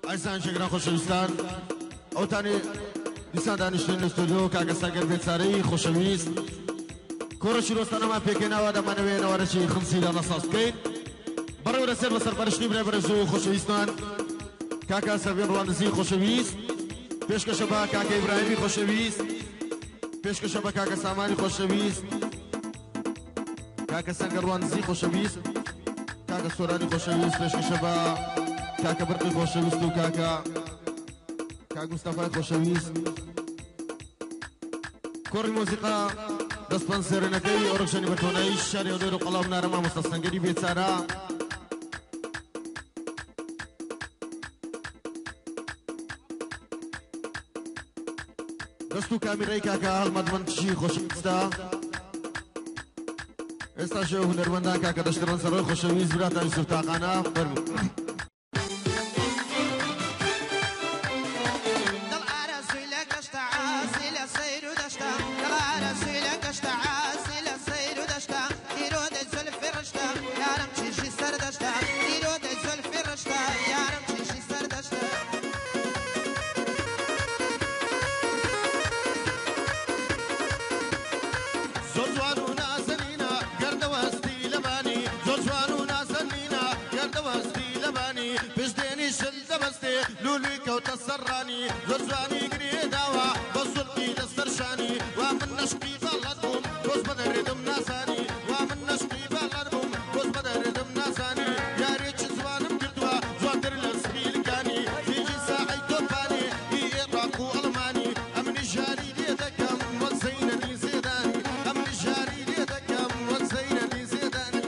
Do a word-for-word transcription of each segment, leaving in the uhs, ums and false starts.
عزیزان شکران خوشویستان ئەوتانی دیسان دانیشتوین لە ستودیۆ کاکە سەرگەر بێچارەی خۆشەویست کۆڕەشی ڕۆستانەمان پێکەناوە دەمانەوێت نەوەرەشی خمسی دانەساز بکەین بەڕێوە لەسەر بەسەرپەرشتی برێبەرز و خۆشەویستان کاکە سەروێن ڕوانزی خۆشەویست پێشکەشە بە کاکە ئیبراهیمی خۆشەویست پێشکەشە بە کاکە سامانی خۆشەویست کاکە سەنگەر ڕوانزی خۆشەویست کاکە سۆرانی خۆشەویست پێشکەشە بە کاکە برقی خۆشەویست و کاکە کاک مستەفای خۆشەویست کۆڕی مۆزیقا دەستپەن سێرەنەکەی ئۆرەکشەنی بەتۆنایی شاری ئەولێر و قەڵاو نارەما مۆستە سەنگەری بێچارە دەست و کامیرەی کاکە هەڵمەتمەندشی خۆشەویستە ئێستا شێوە هونەرمەندان کاکە دەشتڕەن سەرۆی خۆشەویست براتانی سوفتاقانە فەرموو لولي كوتا السراني زرزاني قري داوا بصلقي للسرشاني ومن نشقي بلدهم بوز بدر دم ناساني ومن نشقي بلدهم بوز بدر دم ناساني يا ريت زوانم كردوا زواتر للسبيل كاني فيجي ساعي توفاني إيراكو ألماني أمني جاري ليدكم وزينني زيداني أمني جاري ليدكم وزينني زيداني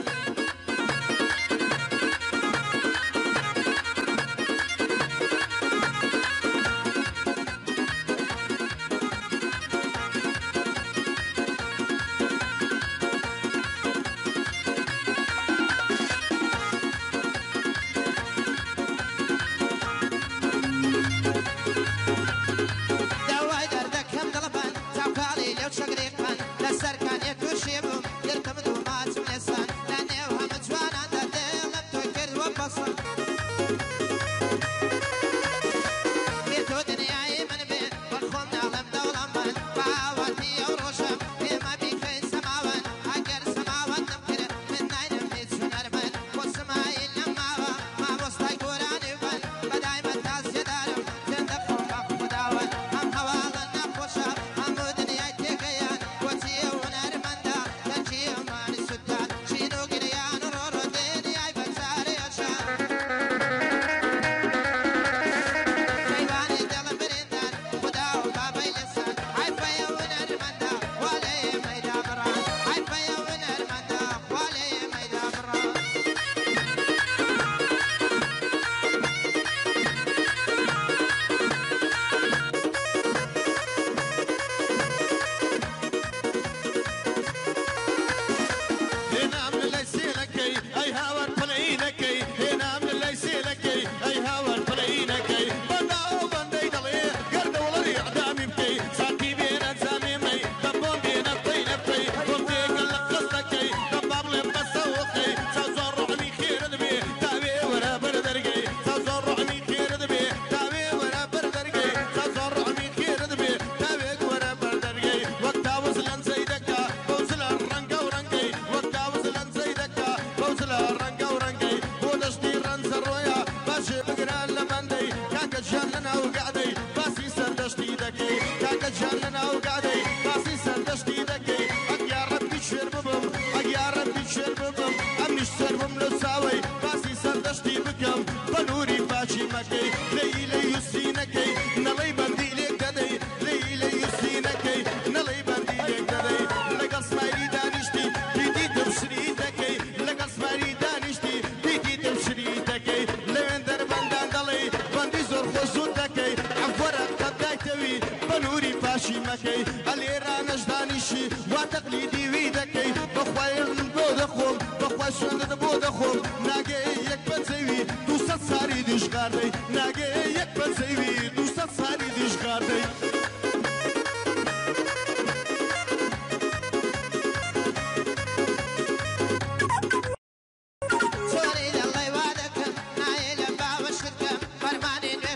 Sorry, the light, I can, I love our shit, but money.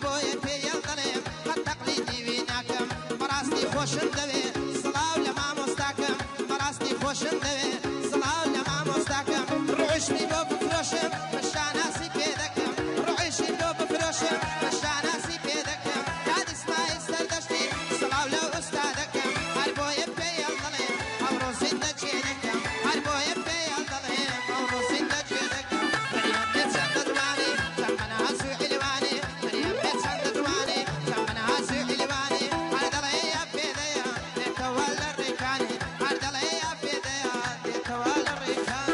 بۆیە پێیان دەڵێم قەت تەقلیدی وێ ناکەم بەڕاستی خۆشم دەوێ سڵاو لە مامۆستاکەم بەڕاستی خۆشم دەوێ سڵاو لە مامۆستاکەم ڕۆیشتی بۆ بفرۆشم بە شاناسی پێ دەکەم ڕۆیشتی بۆ بفرۆشم بە شاناسی پێ دەکەم کاتی سمای سەردەشتی سڵاو لەو ئوستادەکەم هەر بۆیە پێیان دەڵێم ئەوڕۆ زیندە چێ دەکەم هەر بۆیە پێیان دەڵێم ئەوڕۆ زیندە چێ دەکەم مەریەم بێت چەندە جوانی چەند مەناز و عیلوانی مەریەم بێت چەندە جوانی چەند مەناز و عیلوانی هەر دەڵێ یا پێدەیە دێتەوە لە ڕێکانی هەر دەڵێ یا پێدەیە دێتەوە لە ڕێکان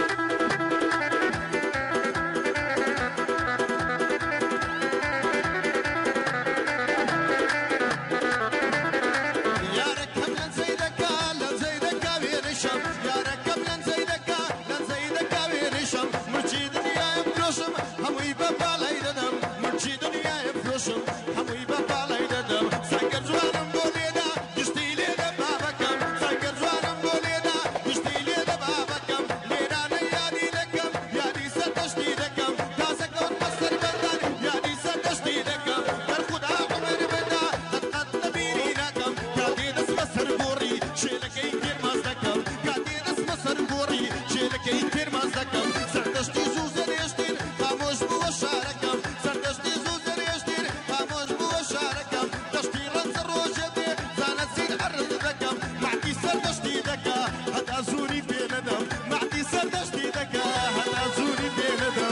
یارەکەم لەن زەیدەکا لەن زەیدەکا وێنەشەم یارەکەم لەن زەیدەکا لەن زەیدەکا وێنەشەم مرچی دنیایم فرۆشم هەمووی بە پاڵای دەدەم مرچی دنیایم فرۆشم هەمووی بە پاڵای دەدەم سەگەر جوانم بۆ لێدا گشتی لێدە بابەکەم سەگەر جوانم بۆ لێدا گشتی لێدە بابەکەم لێرانە یادی دەکەم یادی سەردەشتی دەکەم تازەکەوت بەسەر بەندان یادی سەردەشتی دەکەم دەرخودا عومر بەدا قەت نەبیری ناکەم کاتی دەست بەسەر گۆڕی شێلەکەی تێرماز دەکەم کاتی دەست بەسەر گۆڕی شێلەکەی تێرماز دەکەم سەردەشتی زوو زەرێشتین خامۆش بووە شارەکەم سەردەشتی زوو زەرێشتین خامۆش بووە شارەکەم دەشتی ڕەنجە ڕۆژە بێ زانەچین عەرض دەکەم مەعدی سەردەشتی دەکا هەتا زووری پێ نەدەم مەعدی سەردەشتی دەکا هەتا زووری پێ نەدەم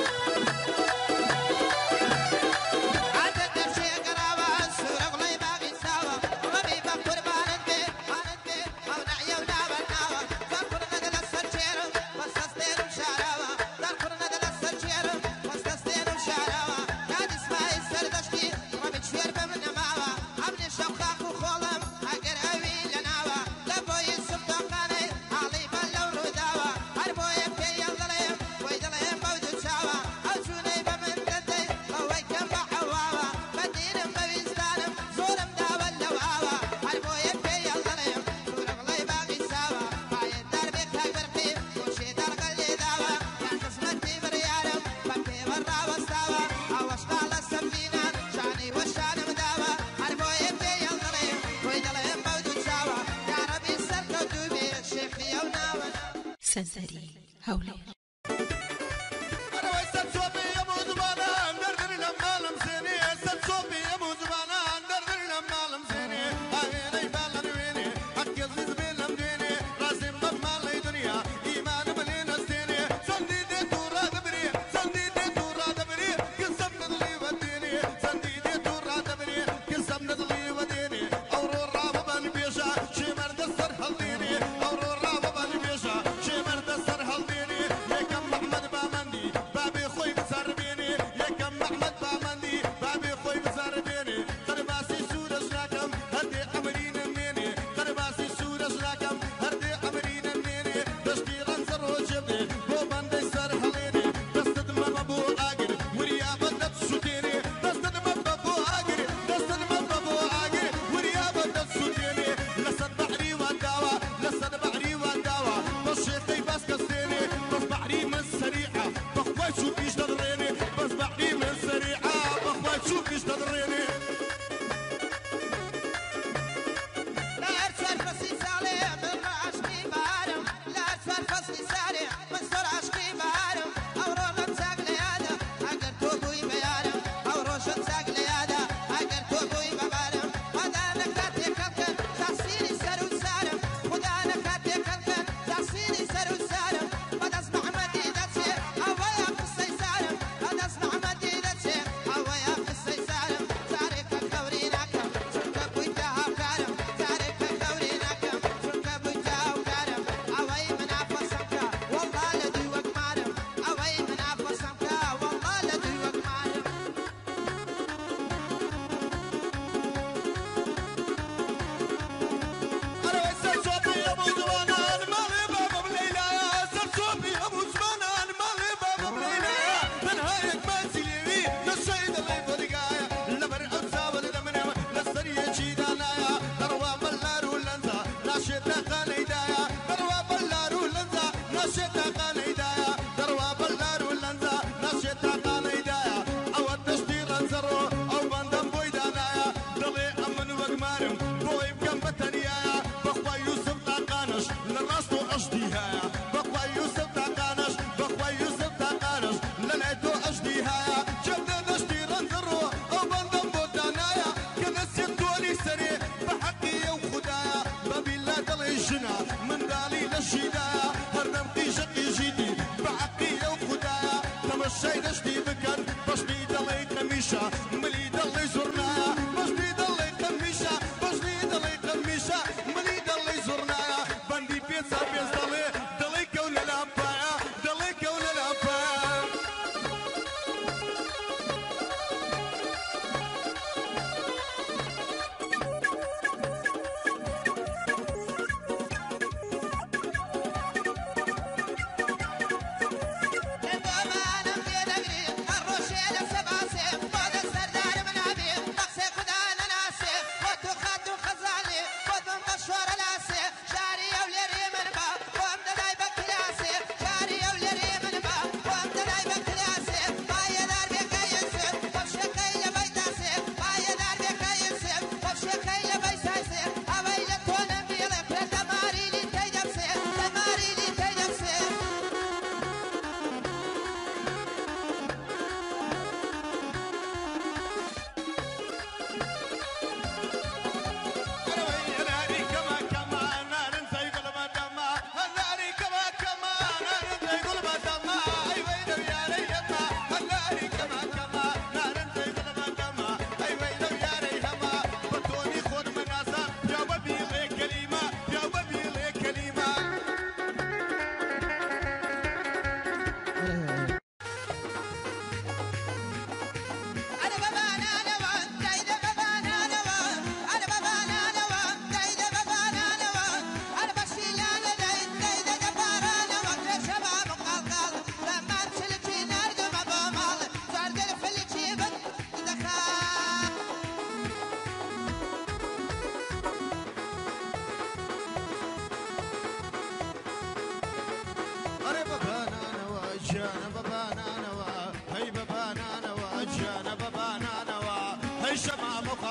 عادت دەرچێ گەڕاوە سوورە گوڵەی باغی چاوە ڕەبی بە قوربانت بێ هانت بێ ئەو نەعیە و نابەرناوە دەرخورنەدە لە سەر چێرم بەستەستێنم شاراوە دەرخورنەدە لە سەر چێرم بەستەستێنم شاراوە کاتی سمای سەردەشتی ڕەبی کوێر بە من نەماوە ئەمنێ شەو خاک و خۆڵم ئەگەر ئەوی لە ناوە لە بۆی سوختۆقانەی ئاڵی بە لەو ڕووداوە هەر بۆیە پێیان دەڵێم بۆی دەڵێم بەو دوو چاوە ئەو جوونەی بە من دەدەی ئەوەی کەم بە حەواوە بەدیرم بە ویستانم زۆرم داوە لەو ئاوە هەر بۆیە پێیان دەڵێم سوورە گوڵەی باغی چاوە پایەدار بێ کاک بەرقی خۆشێ دەرگە لێداوە یان قسمەتی بڕیارم بە پێوە ڕاوەستاوە ئەوەشقا لە سەمبینان شانی وەشانم داوە هەر بۆیە پێیان دەڵێم بۆی دەڵێم بەو دوو چاوە یارەبی سەرکەوتوو بێ شێخی ئەو ناوە سەنسەری هەولێر ئەرەوەی سەر چۆپی ئەموو زمانان دەردن لە ماڵم سێنێ سەر چۆپی ئەموو زمانان دەردن لە ماڵم سێنێ ئاوێنەی باڵەن وێنێ حەقی زیز بێ لەم دوێنێ ڕازێم بە ماڵەی دنیا ئیمانم لێ نەستێنێ چەندی دێت و ڕادەبرێ چەندی دێت و ڕادەبرێ کەسەم نەدڵی وەدێنێ چەندی دێت و ڕادەبرێ کەسەم نەدڵی وەدێنێ ئەوڕۆ ڕابەبان بێژە شێمەردە سەر هەڵدێنێ ئەوڕۆ ڕابەبان بێژە شێمەردە سەر هەڵدێنێ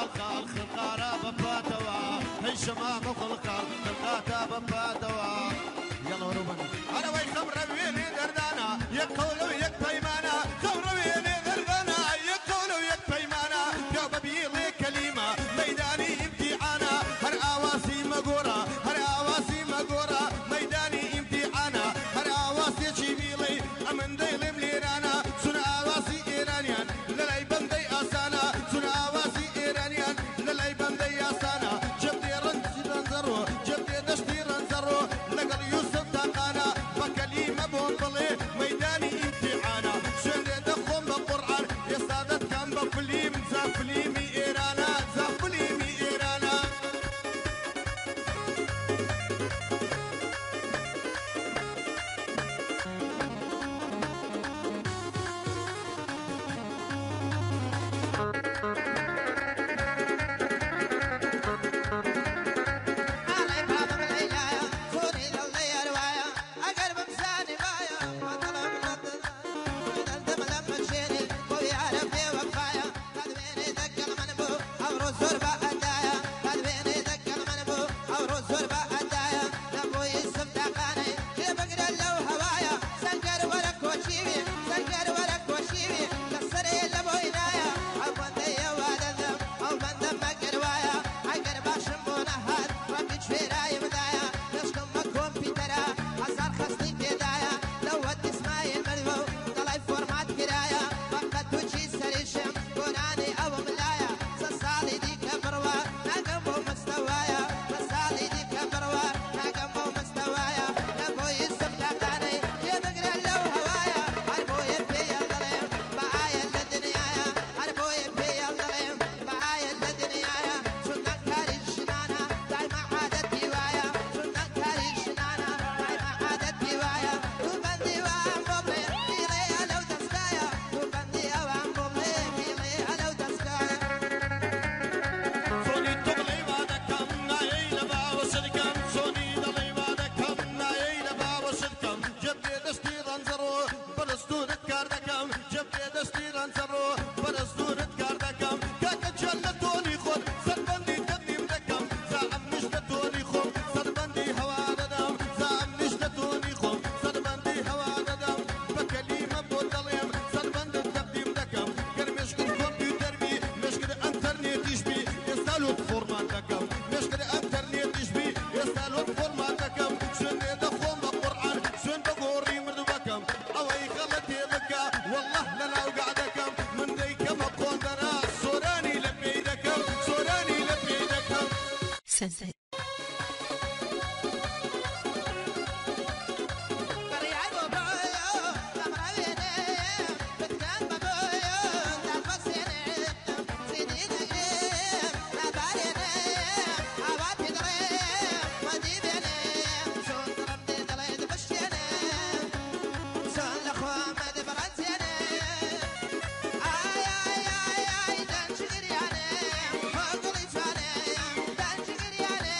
خال خلقارا بفاتوا هي شمام خلقار خلقاتا بفاتوا يلا روبن انا وي خمر بيني دردانا يقول ويك بيمانا خمر بيني دردانا يقول ويك بيمانا يا ببيلي كلمه ميداني امتحانا هر اواسي مغورا هر اواسي مغورا ميداني امتحانا هر اواسي شبيلي امن ديل مليرانا سن اواسي ايرانيان للاي بندي اسانا سن اواسي ايرانيان للاي بندي اسانا جبدي رنسي رنزرو جبدي دشتي رنزرو لقل يوسف تاقانا بكلمه بونبلي ميداني امتحانا شن دخم بالقران يا سادت كان بفليم زافليمي ايرانا زافليمي ايرانا علي بابا بالعيايا خوني للي رواية أقرب مساني بايا وطلب ندم لما تشيني خوي عرفي وكفاية تدبيني دق المنبو أو رزور بأدايا تدبيني دق المنبو أو رزور بأدايا لابو يوسف دقاني يبقر لو هوايا سنجر ورك وشيبي سنجر ورك وشيبي كسري لابو ينايا أو بندي وادم أو بندم مقروايا أقر باشمونا هاد ربي شفيراي بدايا نشكم مكوم في ترى أزار خصني بدايا لو ودي اسماعيل مدبو طلعي فورمات كرايا فقط وجهي سريشم قراني أو ملايا سصالي دي كبروا ناقمو مستوايا سصالي دي كبروا ناقمو مستوايا لابو يوسف دقاني يبقر لو هوايا عربو يبي الظليم بعايا للدنيايا عربو يبي الظليم بعايا للدنيايا سنة كاري الشنانة دايما عادت ديوايا سنة كاري الشنانة دايما عادت ديوايا وبندي وعم بوبلي بيلي لو تسكايا وبندي وعم بوبلي بيلي لو تسكايا سوني تغلي بعدكم نايل باب وشركم سوني ضلي بعدكم نايل باب وشركم جبدي دشتي رنزرو برستو دكاردكم جبدي دشتي رنزرو برستو دكاردكم كاك جلتوني خود سربندي تقديم دكم زعم نجدتوني خم سربندي هوا ددم زعم نجدتوني خم سربندي هوا ددم بكلمه بودليم سربند تقديم دكم كرمشكل كمبيوتر بي مشكل انترنت يشبي يسالوا فورماتكم مشكل انترنت يشبي يسالوا فورماتكم شن دخوم بالقران شن بقوري مردبكم او اي خلتي بكا والله لنا وقعدكم من ديكم قوندنا سوراني لبيدكم سوراني لبيدكم سنسري Ay ay ay ay, dan şükür yani,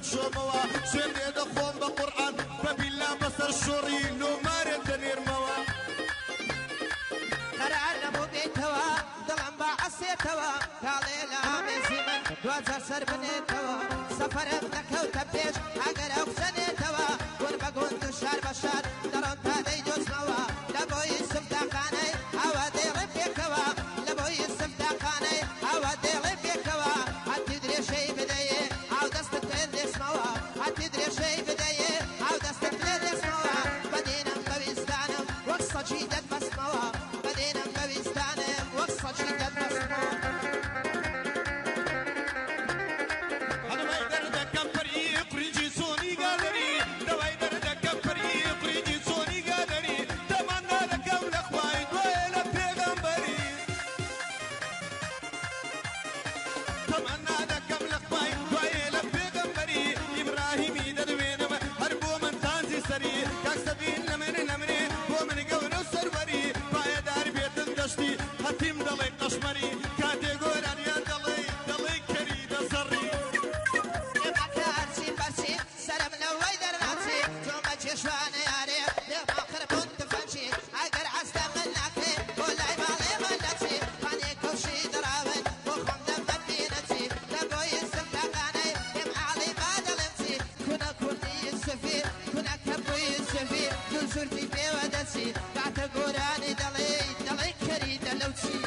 شوموا سوين ديدا خوم بقرآن ببلا بصر شوري لو مارد دنير موا قرار نبو بيتوا دلم بعصيتوا كاليلا بزمن دوزر سر بنيتوا سفر ابنك وتبيش اگر اوكسنيتوا قول بقول دشار بشار درون تادي جوز موا لبو يسف داقاني هوا دي رفيكوا لبو يسف داقاني هوا دي رفيكوا هتدري شي بدايه او دستك تدري اسموا هتدري شي بدايه او دستك تدري اسموا بدينا بويستانم وقصة جيدة بسموا بدينا بويستانم وقصة جيدة بسموا أنا ما يقدر أكبر يقرجي سوني قادري دواي درد أكبر يقرجي سوني قادري تمنى لك والأخوي دويلة بيغمبري تمنى لك والأخوي دويلة بيغمبري إبراهيمي دروينم هربو من تانزي سري كاك سبين لمن لمني هو من قول السربري بايا دار بيت الدشتي هتيم دلي قشمري كاتي قولان يا دلي دلي كريد سري برسي برسي سلام لوي درناتي ثم جشوان ياري لما خربون تفنشي اگر عستا من ناكي ولاي مالي ملتي فاني كوشي دراون وخم دم مدينتي لبو يسف دقاني ام علي ما دلمتي كنا كوني يسفي كنا كبو يسفي دول سورتي بيودتي بعت قراني دلي دلي كريد لوتي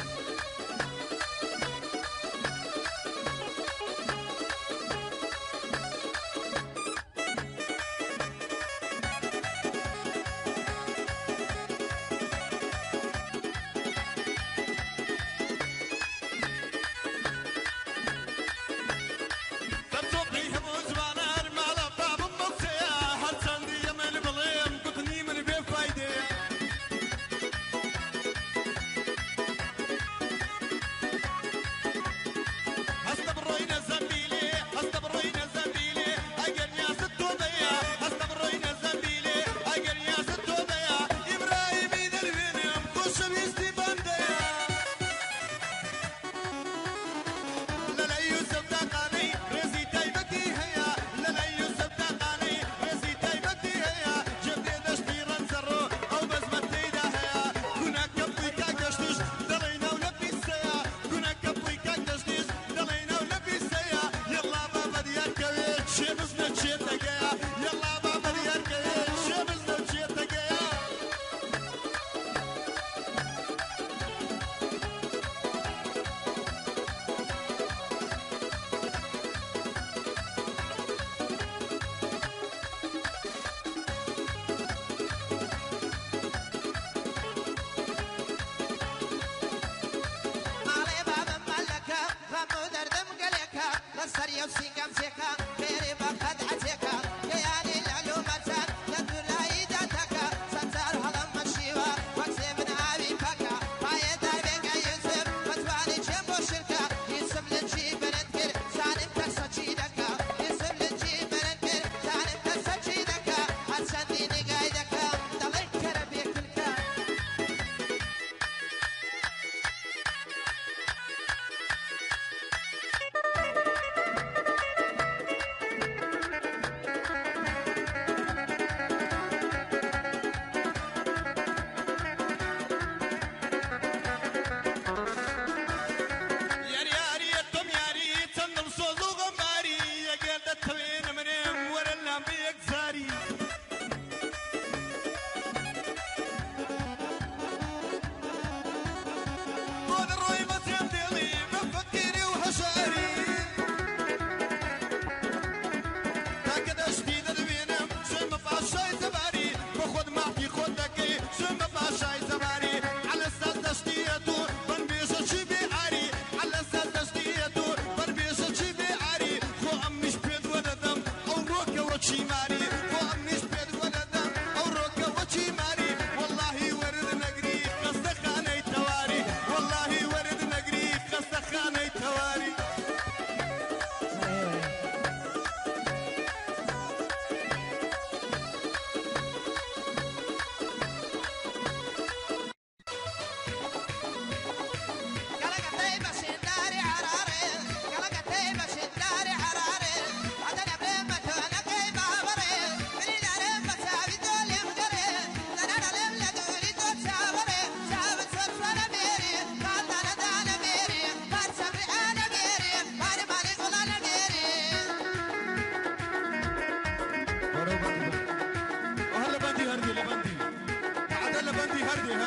سريع وسيقام سيكا كيري بقد عتيكا كياني العلومة يدور لايداتك ستار هلم مشيوة وكسي من عابي بكا باية داربينك يوسف فتواني جنبو شركة يوسف لنجي بننكر سالم تكسا جيدكا يوسف لنجي بننكر سالم تكسا جيدكا هتسنديني قايدكا دليك كربي كلكا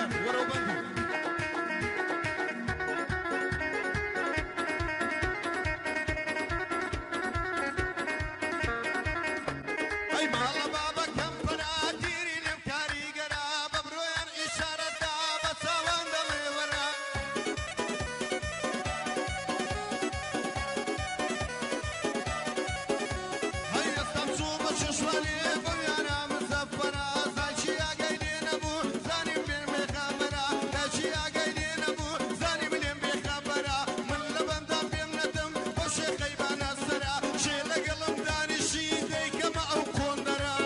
سلطان ورو بندو اي مالا بابا كم فراتيري لمكاري قراب برويان اشارة دابا سوان دمي ورا هيا استمشوا بشوشوالي بويانا مسفرة زايشي يا قايدين ابو زاني من مخابرة زايشي يا قايدين ابو زاني من مخابرة من لبن دام بيمنتم وشي خيبان السرا شي لقلم داني شي ديك ما او كوندرا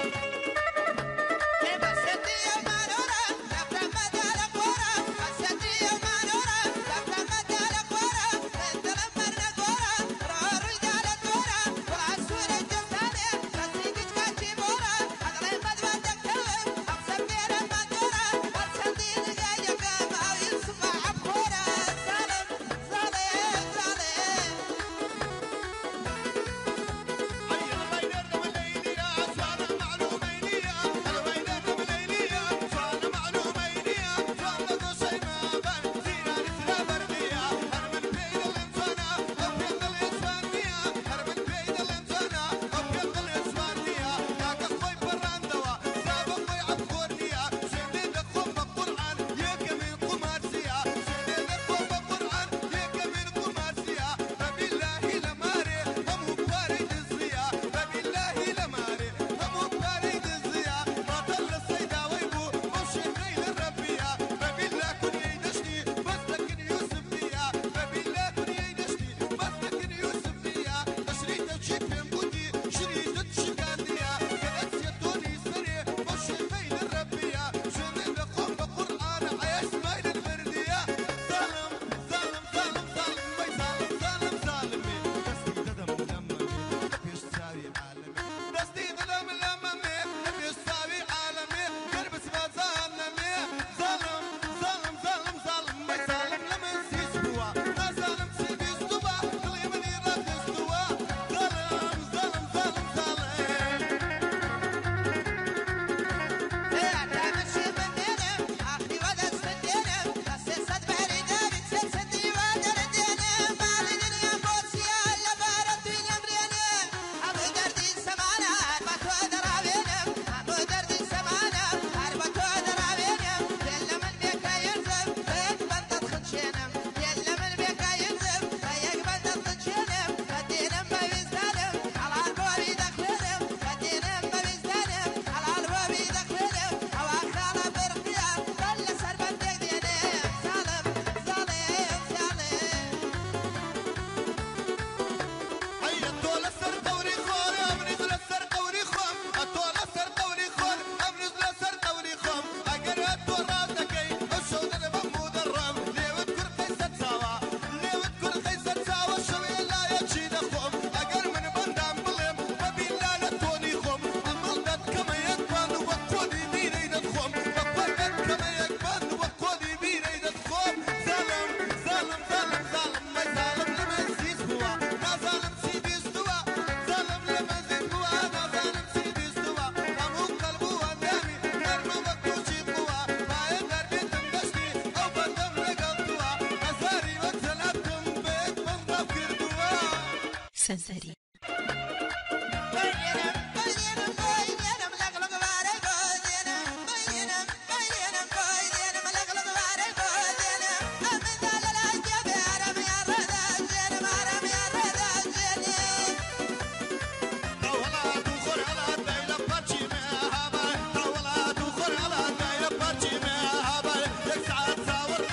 سنسري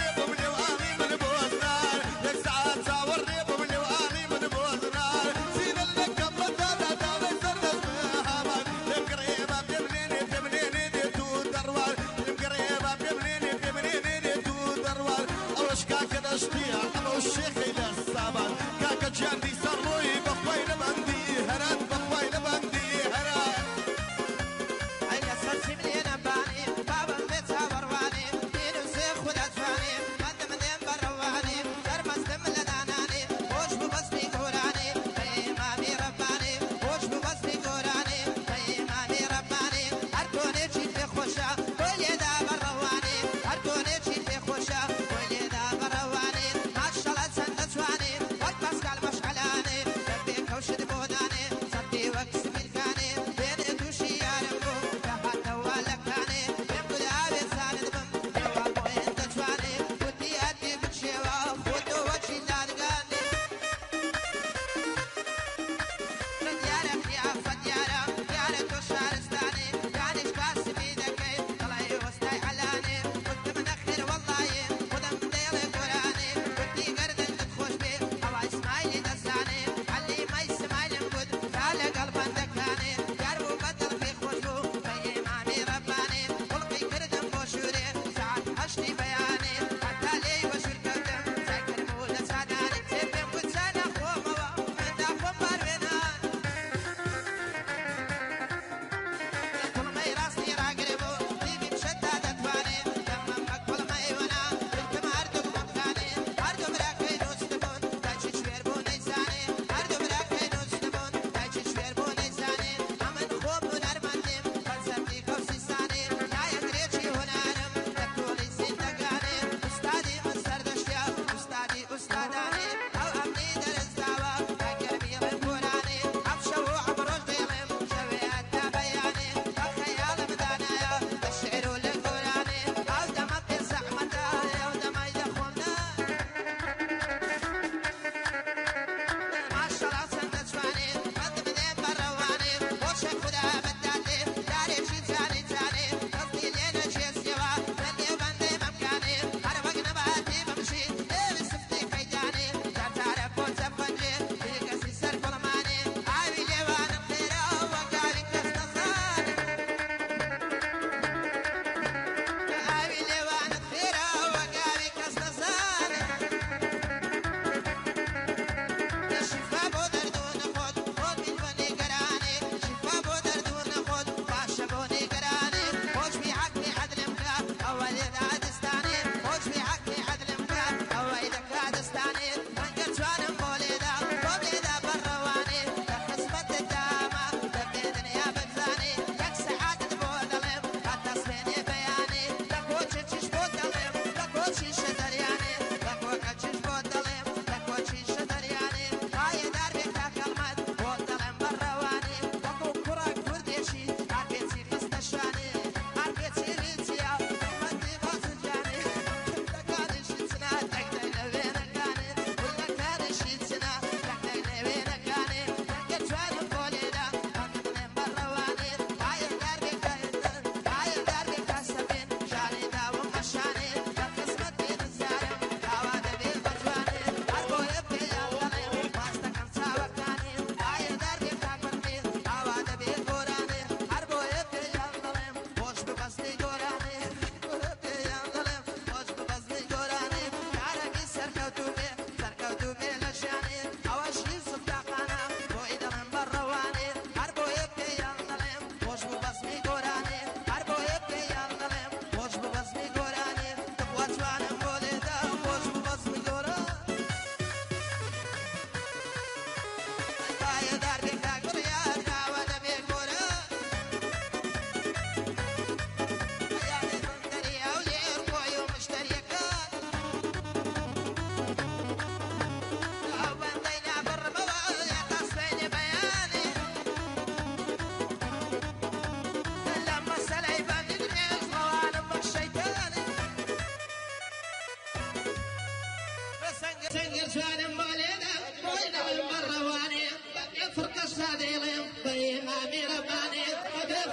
See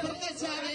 فرقة ساري